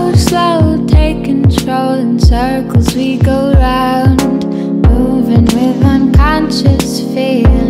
slow, slow, take control. In circles we go round, moving with unconscious fear.